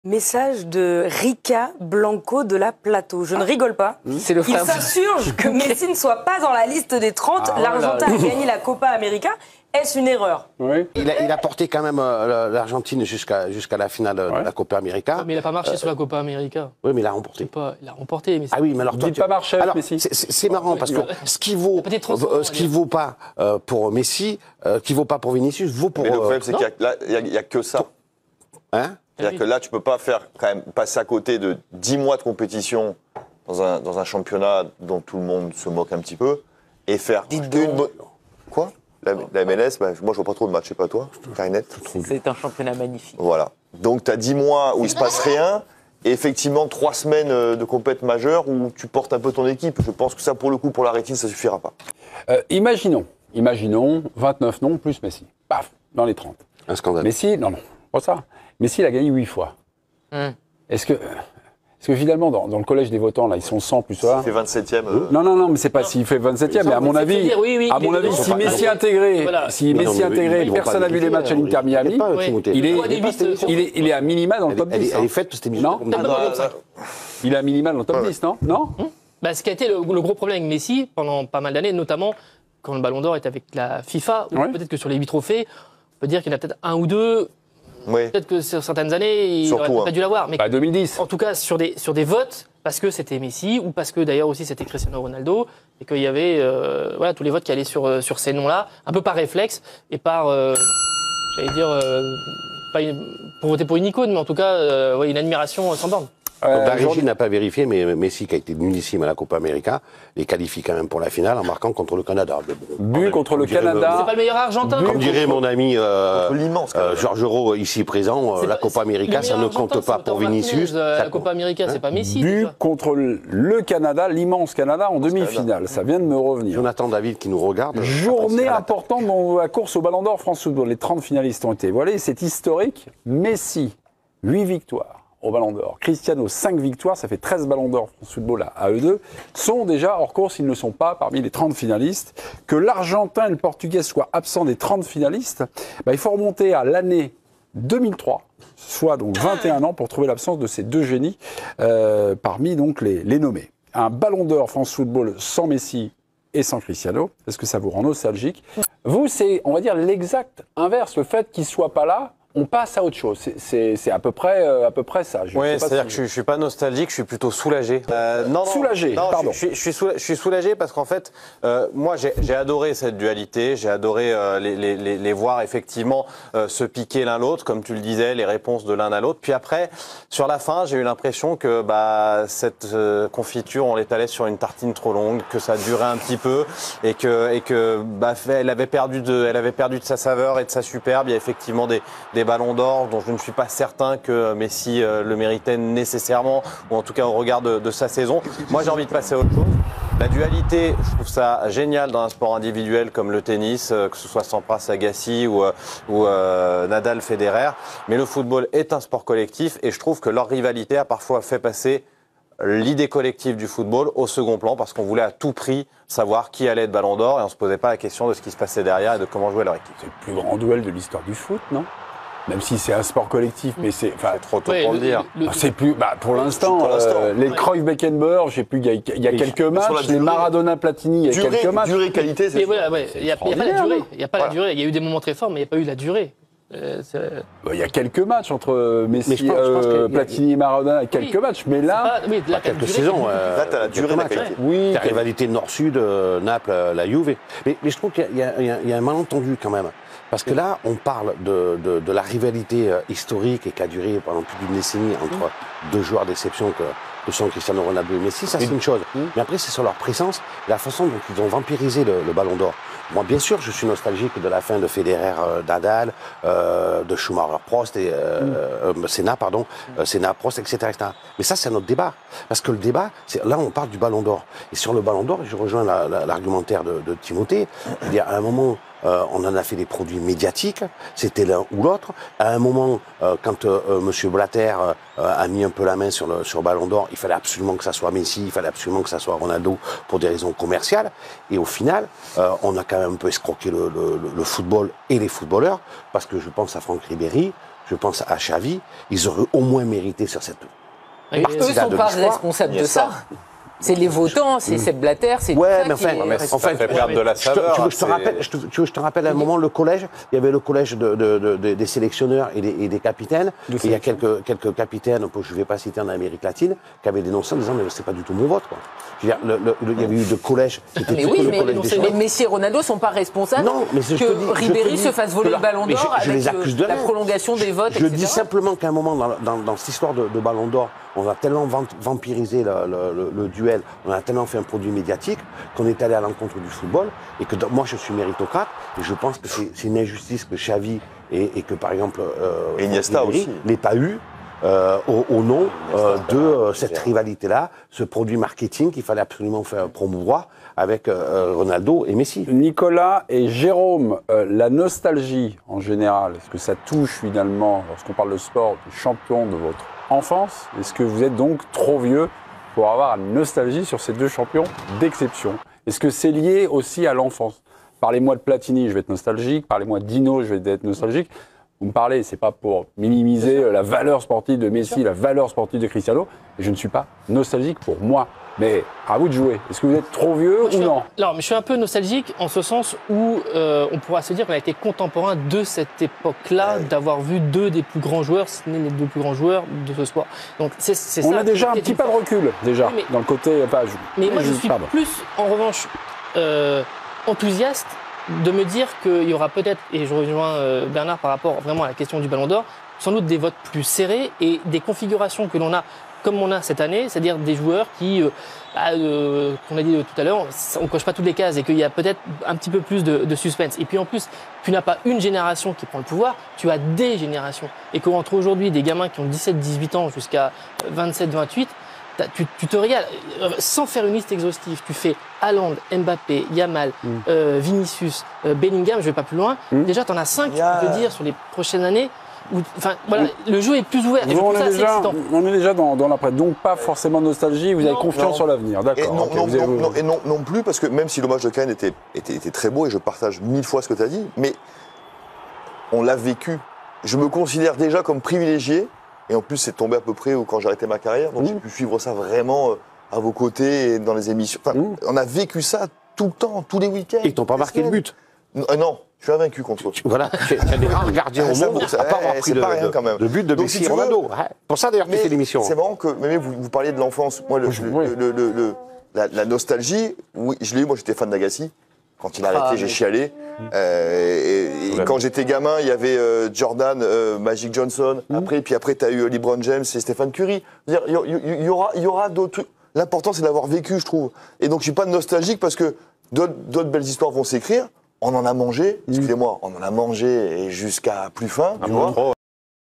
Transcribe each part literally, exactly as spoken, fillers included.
Message de Rika Blanco de la Plateau. Je ne rigole pas. C'est le frère. Il s'insurge que Messi ne soit pas dans la liste des trente. Ah, L'Argentin voilà. a gagné la Copa América. Est-ce une erreur? Oui. Il a, il a porté quand même euh, l'Argentine jusqu'à jusqu'à la finale de Ouais. la Copa América. Mais il n'a pas marché euh, sur la Copa América. Oui, mais il a remporté. Pas, il a remporté. Mais Ah oui, mais alors toi, Dites tu... pas marcher avec alors, Messi. c'est- C'est c'est marrant parce que ce qui vaut, Peut-être trente ans, euh, ce qui vaut pas euh, pour Messi, euh, qui vaut pas pour Vinicius, vaut pour. Mais le euh, problème, c'est non. qu'il y a, là, il y a- il y a que ça. hein C'est-à-dire que là, tu peux pas faire quand même passer à côté de dix mois de compétition dans un, dans un championnat dont tout le monde se moque un petit peu et faire une bonne. Quoi la, la M L S, bah, moi je vois pas trop de matchs, je sais pas toi, Karinette. C'est un championnat magnifique. Voilà. Donc tu as dix mois où il se passe rien et effectivement trois semaines euh, de compète majeure où tu portes un peu ton équipe. Je pense que ça, pour le coup, pour la rétine, ça suffira pas. Euh, imaginons, imaginons vingt-neuf noms plus Messi. Paf, dans les trente. Un scandale. Messi, non, non, pas ça. Messi, il a gagné huit fois. Hum. Est-ce que, est-ce que finalement, dans, dans le collège des votants, là, ils sont cent plus ça Il fait vingt-septième. euh, Non, non, non, mais c'est pas s'il fait vingt-septième, mais à mon c'est avis, dire, oui, oui, à il mon est avis, dedans. si Ils vont Messi pas- intégré, Voilà. si Mais non, Messi mais intégré, ils vont personne pas n'a vu les vérifier, matchs à alors, l'Inter il est Miami, pas, Ouais. Timothée. il est, Pourquoi des vistes sur- il est, il est à minima dans le Elle, top elle, dix. elle hein. est faite, c'était Non. comme ah, bah, bah, Il est à minima dans le top Ouais, ouais. dix, non Non Bah, ce qui a été le, le gros problème avec Messi pendant pas mal d'années, notamment quand le Ballon d'Or est avec la FIFA, ou Ouais. peut-être que sur les huit trophées, on peut dire qu'il y en a peut-être un ou deux. ouais. Peut-être que sur certaines années, il Surtout, n'aurait pas hein. dû l'avoir. Mais Bah, deux mille dix. en tout cas, sur des, sur des votes, parce que c'était Messi, ou parce que d'ailleurs aussi c'était Cristiano Ronaldo, et qu'il y avait euh, voilà, tous les votes qui allaient sur, euh, sur ces noms-là, un peu par réflexe, et par, euh, j'allais dire, euh, pas une- pour voter pour une icône, mais en tout cas, euh, ouais, une admiration sans borne. Euh, la Jean- régie n'a pas vérifié, mais Messi, qui a été nullissime à la Copa América, les qualifie quand même pour la finale en marquant contre le Canada. Mais bon, quand But même, contre le comme dirait- Canada. C'est pas le meilleur Argentin. Comme dirait mon ami euh, Contre l'immense, euh, Canada. Georges Roux, ici présent, euh, C'est la pas- Copa c'est- América, le ça ne meilleur compte Argentin, pas c'est pour Lautaro Vinicius. Martinez, euh, ça La Copa compte. América, c'est pas Messi. But déjà. contre le Canada, l'immense Canada en demi-finale. Ça vient de me revenir. Jonathan David qui nous regarde. Journée attention à la- importante dans la course au Ballon d'Or France Football. Les trente finalistes ont été voilés. C'est historique. Messi, huit victoires au Ballon d'Or. Cristiano, cinq victoires. Ça fait treize Ballons d'Or France Football à, à eux deux. Sont déjà hors course. Ils ne sont pas parmi les trente finalistes. Que l'Argentin et le Portugais soient absents des trente finalistes, bah, il faut remonter à l'année deux mille trois, soit donc vingt et un ans, pour trouver l'absence de ces deux génies euh, parmi donc les, les nommés. Un Ballon d'Or France Football sans Messi et sans Cristiano, est-ce que ça vous rend nostalgique? Vous, c'est, on va dire, l'exact inverse. Le fait qu'il ne soit pas là, on passe à autre chose. C'est- C'est c'est à peu près, euh, à peu près ça. Je sais Oui, pas c'est-à-dire si- que je, je suis pas nostalgique, je suis plutôt soulagé. Euh, non, non, Soulagé, non, pardon. Je, suis- je suis soula- je suis soulagé parce qu'en fait, euh, moi, j'ai j'ai adoré cette dualité, j'ai adoré euh, les, les, les, les voir effectivement euh, se piquer l'un l'autre, comme tu le disais, les réponses de l'un à l'autre. Puis après, sur la fin, j'ai eu l'impression que bah, cette euh, confiture, on l'étalait sur une tartine trop longue, que ça durait un petit peu et que, et que bah, elle avait perdu de, elle avait perdu de sa saveur et de sa superbe. Il y a effectivement des, des ballons d'or dont je ne suis pas certain que Messi euh, le méritait nécessairement, ou en tout cas au regard de, de sa saison. Moi, j'ai envie de passer à autre chose. La dualité, je trouve ça génial dans un sport individuel comme le tennis, euh, que ce soit Sampras, Agassi ou, euh, ou euh, Nadal, Federer. Mais le football est un sport collectif et je trouve que leur rivalité a parfois fait passer l'idée collective du football au second plan parce qu'on voulait à tout prix savoir qui allait être Ballon d'Or et on se posait pas la question de ce qui se passait derrière et de comment jouer leur équipe. C'est le plus grand duel de l'histoire du foot, non? Même si c'est un sport collectif, mais c'est... enfin, Trop tôt Ouais, pour le le- dire. le- Ah, c'est plus, bah, pour l'instant, pour l'instant. euh, les Ouais. Cruyff Beckenbauer, j'ai plus, il y a, il y a Et quelques sur la matchs, les durée- Maradona Platini, il y a Durée, quelques matchs. durée, qualité, c'est Mais voilà, ouais, il n'y a, il y a pas la extraordinaire, durée. non Il y a pas la Voilà. durée. Il y a eu des moments très forts, mais il n'y a pas eu la durée. Euh, c'est- Bah, il y a quelques matchs entre euh, Messi, Mais je pense- je pense euh, qu'il y a- Platini et Maradona, quelques Oui. matchs, mais là, Ah, oui, là, t'as Quelques duré, saisons. t'as- euh, Là, t'as la quelques durée, la matchs. qualité. oui, La rivalité Nord-Sud, euh, Naples, euh, la Juve. Mais, mais je trouve qu'il y, a- il y a- il y a un malentendu quand même. Parce que là, on parle de, de, de la rivalité euh, historique et qui a duré pendant plus d'une décennie entre deux joueurs d'exception que, que sont Cristiano Ronaldo et Messi. Ça, c'est une chose. Mais après, c'est sur leur présence, la façon dont ils ont vampirisé le, le Ballon d'Or. Moi, bien sûr, je suis nostalgique de la fin de Federer, euh, Nadal, euh, de Schumacher, Prost et euh, euh, Senna, pardon, euh, Senna, Prost, et cetera, et cetera. Mais ça, c'est un autre débat. Parce que le débat, c'est là, on parle du Ballon d'Or. Et sur le Ballon d'Or, je rejoins la- la- l'argumentaire de, de Timothée. Il y a un moment, euh, on en a fait des produits médiatiques. C'était l'un ou l'autre. À un moment, euh, quand euh, euh, Monsieur Blatter euh, a mis un peu la main sur le sur le Ballon d'Or, il fallait absolument que ça soit Messi, il fallait absolument que ça soit Ronaldo pour des raisons commerciales. Et au final, euh, on a quand même un peu escroqué le, le, le football et les footballeurs, parce que je pense à Franck Ribéry. je pense à Xavi, ils auraient au moins mérité sur cette Et- Eux ne sont de pas l'histoire. responsables de Iniesta. ça. C'est les votants, c'est Sepp Blatter, c'est Ouais, tout ça mais qui enfin, est mais responsable. Ça fait perdre de la Je te, saveur. tu veux que je te c'est- rappelle, je te, tu veux que je te rappelle à un moment le collège, il y avait le collège de, de- de- de- des sélectionneurs et des, et des capitaines. Et il y a quelques, quelques capitaines, que je ne vais pas citer en Amérique latine, qui avaient dénoncé en disant mais c'est pas du tout mon vote. Quoi. Je veux dire, le- le- le- il y avait eu de collèges. c'était Mais plutôt oui, le mais, collège des mais joueurs. Messi et Ronaldo sont pas responsables Non, mais c'est- je te que dis- je te Ribéry dis se fasse voler que le là- ballon mais d'or je- je avec les euh, accuse de la rien. prolongation des votes, Je et cetera. dis simplement qu'à un moment, dans, dans- dans cette histoire de, de ballon d'or, on a tellement vamp- vampirisé le, le- le- le duel, on a tellement fait un produit médiatique qu'on est allé à l'encontre du football et que dans- moi je suis méritocrate et je pense que c'est c'est une injustice que Xavi et, et que par exemple euh, Et Iniesta Ribéry aussi. n'ait pas eu euh, au, au nom euh, de euh, cette rivalité-là, ce produit marketing qu'il fallait absolument faire promouvoir avec euh, Ronaldo et Messi. Nicolas et Jérôme, euh, la nostalgie en général, est-ce que ça touche finalement, lorsqu'on parle de sport, des champions de votre enfance? Est-ce que vous êtes donc trop vieux pour avoir une nostalgie sur ces deux champions d'exception? Est-ce que c'est lié aussi à l'enfance? Parlez-moi de Platini, je vais être nostalgique. Parlez-moi de Dino, je vais être nostalgique. Vous me parlez, c'est pas pour minimiser euh, la valeur sportive de Messi, la valeur sportive de Cristiano. Et je ne suis pas nostalgique pour moi. Mais à vous de jouer. Est-ce que vous êtes trop vieux Moi, je ou suis un- non? Non, mais je suis un peu nostalgique en ce sens où euh, on pourra se dire qu'on a été contemporain de cette époque-là, d'avoir vu deux des plus grands joueurs, si ce n'est les deux plus grands joueurs de ce sport. Donc c'est c'est On ça. a déjà un qui est petit une pas de recul, déjà, Oui, mais- dans le côté. Enfin, je- Mais moi, je suis pardon. plus, en revanche, euh, enthousiaste de me dire qu'il y aura peut-être, et je rejoins euh, Bernard par rapport vraiment à la question du Ballon d'Or, sans doute des votes plus serrés et des configurations que l'on a, comme on a cette année, c'est-à-dire des joueurs qui, euh, bah, euh, qu'on a dit tout à l'heure, on coche pas toutes les cases et qu'il y a peut-être un petit peu plus de, de suspense. Et puis en plus, tu n'as pas une génération qui prend le pouvoir, tu as des générations. Et qu'entre aujourd'hui des gamins qui ont dix-sept dix-huit ans jusqu'à vingt-sept vingt-huit, T'as- Tu, tu te régales, Euh, sans faire une liste exhaustive. Tu fais Haaland, Mbappé, Yamal, Mm. euh, Vinicius, euh, Bellingham, je vais pas plus loin. Mm. Déjà, tu en as cinq, Yeah. je peux dire, sur les prochaines années. Où, enfin, voilà, le jeu est plus ouvert. Et je Vous, on, trouve est ça assez déjà, excitant. on est déjà dans, dans l'après. Donc, pas forcément nostalgie, vous avez Non. confiance Non. sur l'avenir. Et D'accord. non, ok, non, vous avez- non, non, et non, non plus, parce que même si l'hommage de Cannes était, était, était très beau, et je partage mille fois ce que tu as dit, mais on l'a vécu. Je me considère déjà comme privilégié, et en plus c'est tombé à peu près quand j'ai arrêté ma carrière, donc Mmh. j'ai pu suivre ça vraiment euh, à vos côtés et dans les émissions. Enfin, Mmh. On a vécu ça tout le temps, tous les week-ends. Ils t'ont pas toutes les marqué le semaines. but. Non, euh, non, je suis invaincu contre eux. Voilà, tu as des rares gardiens au Ça, monde ça, à pas avoir eh, pris c'est le, pas rien, le- quand même. le but de Donc, Messi si et tu veux- Ronaldo. Ouais. Pour ça d'ailleurs tu Mais fais l'émission. C'est marrant que mais vous, vous parliez de l'enfance. Moi, le, le- Oui. le- le- le- la, la nostalgie, oui, je l'ai eu. Moi, j'étais fan d'Agassi. Quand il a arrêté, Ah, j'ai mais- chialé. Euh, et, et quand j'étais gamin, il y avait euh, Jordan, euh, Magic Johnson. Après, puis après, tu as eu LeBron James et Stephen Curry. Je veux dire, Il y, il y- il y aura, il y aura d'autres trucs. L'important, c'est d'avoir vécu, je trouve. Et donc, je suis pas nostalgique parce que d'autres d'autres belles histoires vont s'écrire. On en a mangé, excusez-moi, on en a mangé et jusqu'à plus faim, tu vois. Trop.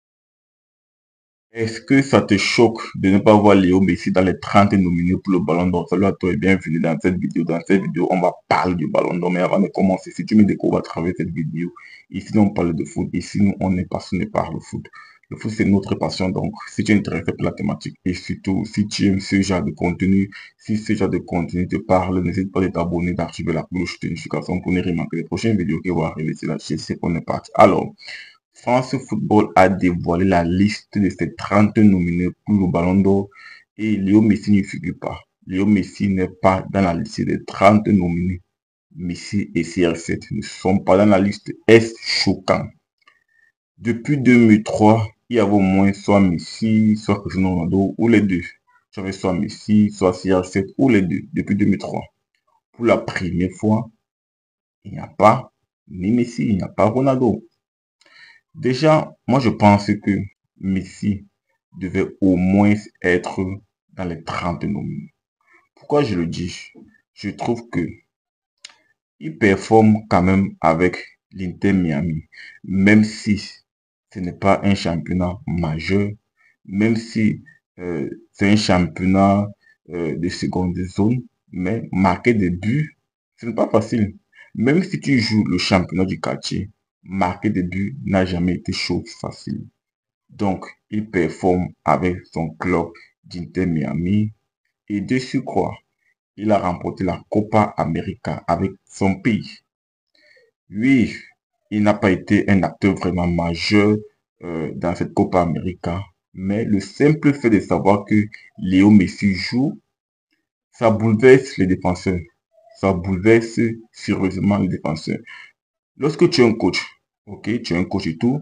Est-ce que ça te choque de ne pas voir Léo Messi dans les trente nominés pour le Ballon d'Or? Salut à toi et bienvenue dans cette vidéo. Dans cette vidéo, on va parler du Ballon d'Or. Mais avant de commencer, si tu me découvres à travers cette vidéo, ici on parle de foot. Ici, nous, on est passionné par le foot. Le foot, c'est notre passion. Donc, si tu es intéressé par la thématique et surtout, si tu aimes ce genre de contenu, si ce genre de contenu te parle, n'hésite pas à t'abonner, d'activer la cloche de notification pour ne rien manquer les prochaines vidéos qui vont arriver sur la chaîne. C'est qu'on est parti. Alors, France Football a dévoilé la liste de ses trente nominés pour le Ballon d'Or et Léo Messi n'y figure pas. Léo Messi n'est pas dans la liste des trente nominés. Messi et C R sept ne sont pas dans la liste. Est choquant. Depuis deux mille trois, il y avait au moins soit Messi, soit Cristiano Ronaldo ou les deux. J'avais soit Messi, soit C R sept ou les deux depuis deux mille trois. Pour la première fois, il n'y a pas ni Messi, il n'y a pas Ronaldo. Déjà, moi je pense que Messi devait au moins être dans les trente nominés. Pourquoi je le dis? Je trouve que il performe quand même avec l'Inter Miami, même si ce n'est pas un championnat majeur, même si euh, c'est un championnat euh, de seconde zone, mais marquer des buts, ce n'est pas facile. Même si tu joues le championnat du quartier, marquer des buts n'a jamais été chose facile. Donc, il performe avec son club d'Inter Miami et de surcroît, il a remporté la Copa América avec son pays. Oui, il n'a pas été un acteur vraiment majeur euh, dans cette Copa América. Mais le simple fait de savoir que Léo Messi joue, ça bouleverse les défenseurs. Ça bouleverse sérieusement les défenseurs. Lorsque tu es un coach, ok, tu es un coach et tout,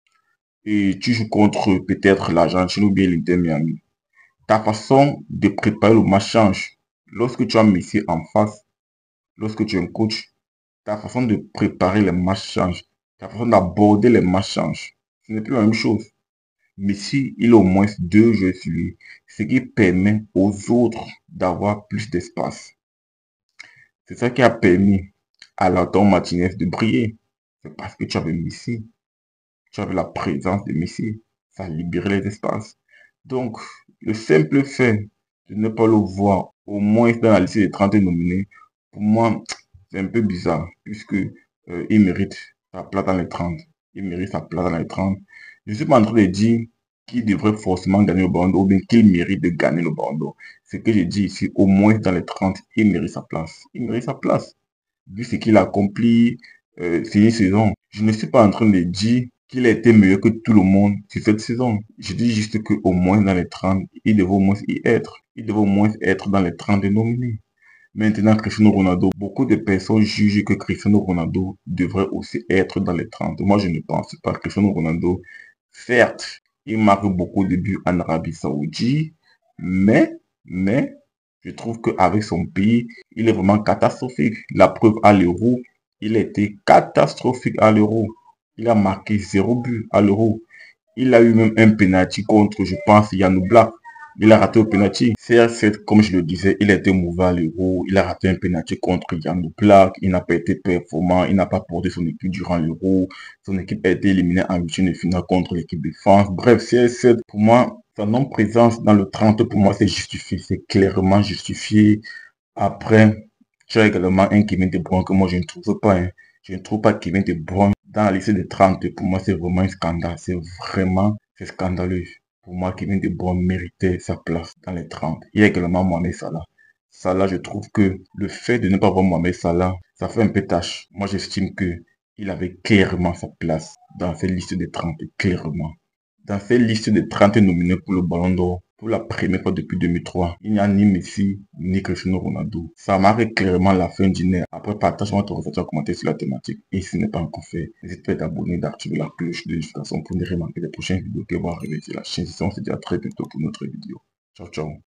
et tu joues contre peut-être l'Argentine ou bien l'Inter Miami, ta façon de préparer le match change. Lorsque tu as Messi en face, lorsque tu es un coach, ta façon de préparer les matchs change. Ta façon d'aborder les matchs change. Ce n'est plus la même chose. Messi, il a au moins deux jeux sur lui, ce qui permet aux autres d'avoir plus d'espace. C'est ça qui a permis à Lautaro Martinez de briller. C'est parce que tu avais Messi. Tu avais la présence de Messi. Ça a libéré les espaces. Donc, le simple fait de ne pas le voir, au moins dans la liste des trente nominés, pour moi, c'est un peu bizarre, puisque euh, il mérite sa place dans les trente. Il mérite sa place dans les trente. Je ne suis pas en train de dire qu'il devrait forcément gagner le Ballon d'Or, ou bien qu'il mérite de gagner le Ballon d'Or. Ce que j'ai dit ici, au moins dans les trente, il mérite sa place. Il mérite sa place. Vu ce qu'il a accompli euh, cette saison. Je ne suis pas en train de dire qu'il a été meilleur que tout le monde sur cette saison. Je dis juste qu'au moins dans les trente, il devait au moins y être. Il devait au moins être dans les trente nominés. Maintenant, Cristiano Ronaldo, beaucoup de personnes jugent que Cristiano Ronaldo devrait aussi être dans les trente. Moi, je ne pense pas. Cristiano Ronaldo, certes, il marque beaucoup de buts en Arabie Saoudite, mais, mais, je trouve qu'avec son pays, il est vraiment catastrophique. La preuve à l'Euro, il a été catastrophique à l'Euro. Il a marqué zéro but à l'Euro. Il a eu même un penalty contre, je pense, Jan Oblak. Il a raté au penalty. C R sept, comme je le disais, il a été mauvais à l'Euro. Il a raté un penalty contre Jan Oblak. Il n'a pas été performant. Il n'a pas porté son équipe durant l'Euro. Son équipe a été éliminée en huitième de finale contre l'équipe de France. Bref, C R sept, pour moi, sa non-présence dans le trente, pour moi, c'est justifié. C'est clairement justifié. Après, tu as également un Kevin De Bruyne que moi, je ne trouve pas. Hein. Je ne trouve pas Kevin De Bruyne dans la liste des trente. Pour moi, c'est vraiment un scandale. C'est vraiment c'est scandaleux. Pour moi, Kevin De Bruyne méritait sa place dans les trente. Il y a également Mohamed Salah. Salah, je trouve que le fait de ne pas avoir Mohamed Salah, ça fait un peu tâche. Moi, j'estime que il avait clairement sa place dans cette liste des trente. Clairement. Dans cette liste des trente nominés pour le Ballon d'Or, pour la première fois depuis deux mille trois, il n'y a ni Messi, ni Cristiano Ronaldo. Ça marque clairement la fin du nez. Après, partage-moi ton ressenti en commentaire sur la thématique. Et si ce n'est pas encore fait, n'hésite pas à t'abonner, d'activer la cloche de notification pour ne rien manquer des prochaines vidéos qui vont arriver sur la chaîne. On se dit à très bientôt pour une autre vidéo. Ciao, ciao.